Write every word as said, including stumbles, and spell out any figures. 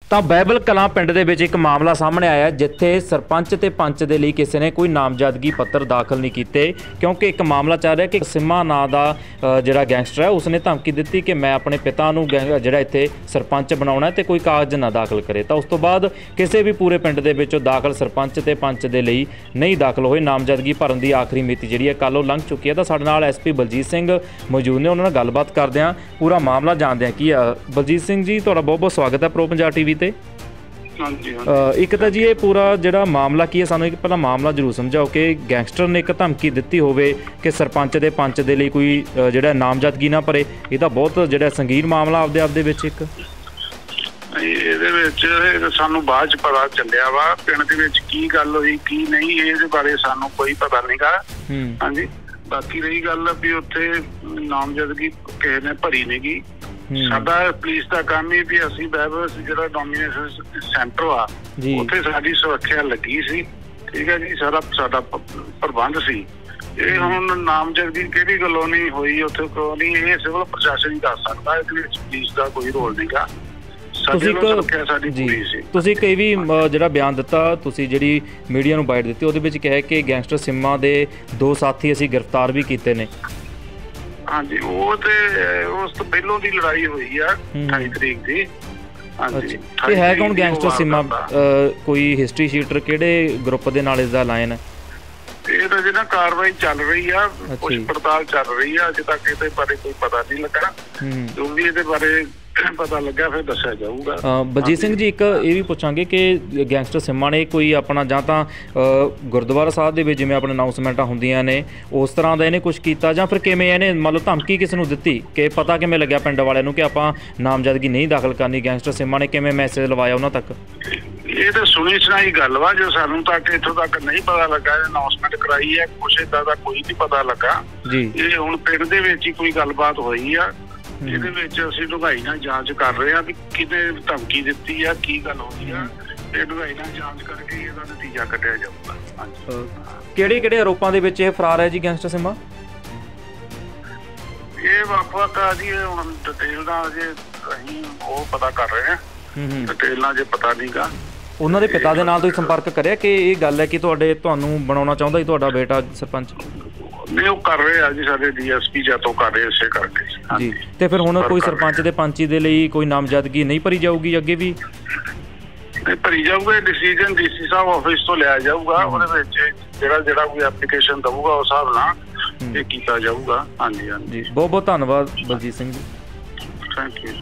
ਤਾਂ ਬਾਈਬਲ ਕਲਾਂ ਪਿੰਡ ਦੇ ਵਿੱਚ ਇੱਕ ਮਾਮਲਾ ਸਾਹਮਣੇ ਆਇਆ ਜਿੱਥੇ ਸਰਪੰਚ ਤੇ ਪੰਚ ਦੇ ਲਈ ਕਿਸੇ ਨੇ ਕੋਈ ਨਾਮਜ਼ਦਗੀ ਪੱਤਰ ਦਾਖਲ ਨਹੀਂ ਕੀਤੇ ਕਿਉਂਕਿ ਇੱਕ ਮਾਮਲਾ ਚੱਲ ਰਿਹਾ ਕਿ ਸਿੰਮਾ ਨਾਂ ਦਾ ਜਿਹੜਾ ਗੈਂਗਸਟਰ ਹੈ ਉਸਨੇ ਧਮਕੀ ਦਿੱਤੀ ਕਿ ਮੈਂ ਆਪਣੇ ਪਿਤਾ ਨੂੰ ਜਿਹੜਾ ਇੱਥੇ ਸਰਪੰਚ ਬਣਾਉਣਾ ਤੇ ਕੋਈ ਕਾਗਜ਼ ਨਾ ਦਾਖਲ ਕਰੇ। ਤਾਂ ਉਸ ਤੋਂ ਬਾਅਦ ਕਿਸੇ ਵੀ ਪੂਰੇ ਪਿੰਡ ਦੇ ਵਿੱਚੋਂ ਦਾਖਲ ਸਰਪੰਚ ਤੇ ਪੰਚ ਦੇ ਲਈ ਨਹੀਂ ਦਾਖਲ ਹੋਏ। ਨਾਮਜ਼ਦਗੀ ਭਰਨ ਦੀ ਆਖਰੀ ਮਿਤੀ ਜਿਹੜੀ ਹੈ ਕੱਲ੍ਹ ਉਹ ਲੰਘ ਚੁੱਕੀ ਹੈ। ਤਾਂ ਸਾਡੇ ਨਾਲ ਐਸ ਪੀ ਬਲਜੀਤ ਸਿੰਘ ਮੌਜੂਦ ਨੇ, ਉਹਨਾਂ ਨਾਲ ਗੱਲਬਾਤ ਕਰਦੇ ਹਾਂ, ਪੂਰਾ ਮਾਮਲਾ ਜਾਣਦੇ ਹਾਂ ਕੀ ਆ। ਬਲਜੀਤ ਸਿੰਘ ਜੀ, ਤੁਹਾਡਾ ਬਹੁਤ ਬਹੁਤ ਸਵਾਗਤ ਹੈ ਪ੍ਰੋ ਪੰਜਾਬ ਟੀਵੀ ਤੇ। ਇੱਕ ਤਾਂ ਜੀ ਇਹ ਪੂਰਾ ਜਿਹੜਾ ਮਾਮਲਾ ਕੀ ਹੈ, ਸਾਨੂੰ ਇੱਕ ਪਹਿਲਾਂ ਮਾਮਲਾ ਜ਼ਰੂਰ ਸਮਝਾਓ ਕਿ ਗੈਂਗਸਟਰ ਨੇ ਇੱਕ ਧਮਕੀ ਦਿੱਤੀ ਹੋਵੇ ਕਿ ਸਰਪੰਚ ਦੇ ਪੰਚ ਦੇ ਲਈ ਕੋਈ ਜਿਹੜਾ ਨਾਮਜ਼ਦਗੀ ਨਾ ਭਰੇ, ਇਹ ਤਾਂ ਬਹੁਤ ਜਿਹੜਾ ਸੰਗੀਨ ਮਾਮਲਾ ਆਪਦੇ ਆਪ ਦੇ ਵਿੱਚ। ਇੱਕ ਇਹਦੇ ਵਿੱਚ ਸਾਨੂੰ ਬਾਅਦ 'ਚ ਪਤਾ ਚੱਲਿਆ ਵਾ ਪਿੰਡ ਦੇ ਵਿੱਚ ਕੀ ਗੱਲ ਹੋਈ ਕੀ ਨਹੀਂ, ਇਹਦੇ ਬਾਰੇ ਸਾਨੂੰ ਕੋਈ ਪਤਾ ਨਹੀਂ ਗਾ। ਹਾਂਜੀ, ਬਾਕੀ ਰਹੀ ਗੱਲ ਵੀ ਉੱਥੇ ਨਾਮਜ਼ਦਗੀ ਕਿਸੇ ਨੇ ਭਰੀ ਨਹੀਂ ਗੀ। ਸਾਡਾ ਪੁਲਿਸ ਦਾ ਕੰਮ ਹੀ ਵੀ ਅਸੀਂ ਬਾਈਬਲ ਜਿਹੜਾ ਡੋਮੀਨੇਸ਼ਨ ਸੈਂਟਰ ਆ ਉੱਥੇ ਸਾਡੀ ਸੁਰੱਖਿਆ ਲੱਗੀ ਸੀ, ਠੀਕ ਹੈ ਜੀ, ਸਾਰਾ ਸਾਡਾ ਪ੍ਰਬੰਧ ਸੀ। ਇਹ ਹੁਣ ਨਾਮਜ਼ਦਗੀ ਕਿਹੜੀ ਗੱਲੋਂ ਨਹੀਂ ਹੋਈ ਉੱਥੇ ਕਿਉਂ ਨਹੀਂ, ਇਹ ਸਿਵਲ ਪ੍ਰਸ਼ਾਸਨ ਹੀ ਦੱਸ ਸਕਦਾ, ਇਹਦੇ ਵਿੱਚ ਪੁਲਿਸ ਦਾ ਕੋਈ ਰੋਲ ਨਹੀਂ ਗਾ। ਤੁਸੀਂ ਤੁਸੀਂ ਕਈ ਵੀ ਜਿਹੜਾ ਬਿਆਨ ਦਿੱਤਾ, ਤੁਸੀਂ ਜਿਹੜੀ ਮੀਡੀਆ ਨੂੰ ਬਾਈਟ ਦਿੱਤੀ ਉਹਦੇ ਵਿੱਚ ਕਿਹਾ ਕਿ ਗੈਂਗਸਟਰ ਸਿੰਮਾ ਦੇ ਦੋ ਸਾਥੀ ਅਸੀਂ ਗ੍ਰਿਫਤਾਰ ਵੀ ਕੀਤੇ ਨੇ। ਹਾਂਜੀ, ਉਹ ਤੇ ਉਸ ਤੋਂ ਪਹਿਲੋਂ ਦੀ ਲੜਾਈ ਹੋਈ ਆ ਅਠਾਈ ਤਰੀਕ ਦੀ। ਹਾਂਜੀ, ਇਹ ਹੈ ਕੌਣ ਗੈਂਗਸਟਰ ਸਿੰਮਾ? ਕੋਈ ਹਿਸਟਰੀ ਸ਼ੀਟਰ ਕਿਹੜੇ ਗਰੁੱਪ ਦੇ ਨਾਲ ਇਸਦਾ ਲਾਇਨ ਹੈ? ਇਹ ਤਾਂ ਜਿਹੜਾ ਕਾਰਵਾਈ ਚੱਲ ਰਹੀ ਆ, ਪੁੱਛ ਪੜਤਾਲ ਚੱਲ ਰਹੀ ਆ, ਅਜੇ ਤੱਕ ਇਹਦੇ ਬਾਰੇ ਕੋਈ ਪਤਾ ਨਹੀਂ ਲੱਗਾ। ਜੋ ਵੀ ਇਹਦੇ ਬਾਰੇ ਪਤਾ ਲੱਗਾ ਫਿਰ ਦੱਸਿਆ ਜਾਊਗਾ। ਬਲਜੀਤ ਸਿੰਘ ਜੀ, ਇੱਕ ਇਹ ਵੀ ਪੁੱਛਾਂਗੇ ਕਿ ਗੈਂਗਸਟਰ ਸਿੰਮਾ ਨੇ ਕੋਈ ਆਪਣਾ ਜਾਂ ਤਾਂ ਗੁਰਦੁਆਰਾ ਸਾਹਿਬ ਦੇ ਵਿੱਚ ਜਿਵੇਂ ਆਪਣੇ ਅਨਾਊਂਸਮੈਂਟਾਂ ਹੁੰਦੀਆਂ ਨੇ ਉਸ ਤਰ੍ਹਾਂ ਦਾ ਇਹਨੇ ਕੁਛ ਕੀਤਾ, ਜਾਂ ਫਿਰ ਕਿਵੇਂ ਇਹਨੇ ਮੰਨ ਲਓ ਧਮਕੀ ਕਿਸ ਨੂੰ ਦਿੱਤੀ ਕਿ ਪਤਾ ਕਿਵੇਂ ਲੱਗਿਆ ਪਿੰਡ ਵਾਲਿਆਂ ਨੂੰ ਕਿ ਆਪਾਂ ਨਾਮਜ਼ਦਗੀ ਨਹੀਂ ਦਾਖਲ ਕਰਨੀ? ਗੈਂਗਸਟਰ ਸਿੰਮਾ ਨੇ ਕਿਵੇਂ ਮੈਸੇਜ ਲਵਾਇਆ ਉਹਨਾਂ ਤੱਕ? ਇਹ ਤਾਂ ਸੁਣੀ ਸੁਣਾਈ ਗੱਲ ਵਾ, ਜੋ ਸਾਨੂੰ ਤੱਕ ਇੱਥੋਂ ਤੱਕ ਨਹੀਂ ਪਤਾ ਲੱਗਾ। ਅਨਾਊਂਸਮੈਂਟ ਕਰਾਈ ਹੈ, ਕੁਛ ਏਦਾਂ ਦਾ ਕੋਈ ਨਹੀਂ ਪਤਾ ਲੱਗਾ ਜੀ। ਇਹ ਹੁਣ ਪਿੰਡ ਦੇ ਵਿੱਚ ਹੀ ਕੋਈ ਗੱਲਬਾਤ ਹੋਈ ਆ, ਇਹਦੇ ਵਿੱਚ ਅਸੀਂ ਡੂੰਘਾਈ ਨਾਲ ਜਾਂਚ ਕਰ ਰਹੇ ਹਾਂ ਵੀ ਕਿਹਨੇ ਧਮਕੀ ਦਿੱਤੀ ਆ, ਕੀ ਗੱਲ ਹੋਈ ਆ। ਇਹ ਡੂੰਘਾਈ ਨਾਲ ਜਾਂਚ ਕਰਕੇ ਇਹਦਾ ਨਤੀਜਾ ਕੱਢਿਆ ਜਾਊਗਾ। ਕਿਹੜੇ ਕਿਹੜੇ ਆਰੋਪਾਂ ਦੇ ਵਿੱਚ ਇਹ ਫਰਾਰ ਹੈ ਜੀ ਗੈਂਗਸਟਰ ਸਿੰਮਾ? ਇਹ ਵੱਖ-ਵੱਖ ਆ ਜੀ, ਹੁਣ ਡਿਟੇਲ ਨਾਲ ਅਜੇ ਅਸੀਂ ਉਹ ਪਤਾ ਕਰ ਰਹੇ ਹਾਂ, ਡਿਟੇਲ ਨਾਲ ਜੇ ਪਤਾ ਨਹੀਂ ਗਾ। ਉਹਨਾਂ ਦੇ ਪਿਤਾ ਦੇ ਨਾਲ ਤੁਸੀਂ ਸੰਪਰਕ ਕਰਿਆ ਕਿ ਇਹ ਗੱਲ ਹੈ ਕਿ ਤੁਹਾਡੇ ਤੁਹਾਨੂੰ ਬਣਾਉਣਾ ਚਾਹੁੰਦਾ ਜੀ ਤੁਹਾਡਾ ਬੇਟਾ ਸਰਪੰਚ? ਨਹੀਂ, ਉਹ ਕਰ ਰਹੇ ਆ ਜੀ, ਸਾਡੇ ਡੀ ਐਸ ਪੀ ਜੈਤੋਂ ਕਰ ਰਹੇ ਇਸੇ ਕਰਕੇ ਜੀ। ਤੇ ਫਿਰ ਹੁਣ ਕੋਈ ਸਰਪੰਚ ਦੇ ਪੰਚੀ ਦੇ ਲਈ ਕੋਈ ਨਾਮਜ਼ਦਗੀ ਨਹੀਂ ਭਰੀ ਜਾਊਗੀ ਅੱਗੇ ਵੀ? ਨਹੀਂ ਭਰੀ ਜਾਊਗਾ, ਡਿਸੀਜਨ ਡੀ ਸੀ ਸਾਹਿਬ ਆਫਿਸ ਤੋਂ ਲਿਆ ਜਾਊਗਾ, ਉਹਦੇ ਵਿੱਚ ਜਿਹੜਾ ਜਿਹੜਾ ਕੋਈ ਐਪਲੀਕੇਸ਼ਨ ਦਊਗਾ ਉਸ ਹਿਸਾਬ ਨਾਲ ਇਹ ਕੀਤਾ ਜਾਊਗਾ। ਹਾਂਜੀ ਹਾਂਜੀ, ਬਹੁਤ ਬਹੁਤ ਧੰਨਵਾਦ ਬਲਜੀਤ ਸਿੰਘ ਜੀ, ਥੈਂਕ ਯੂ।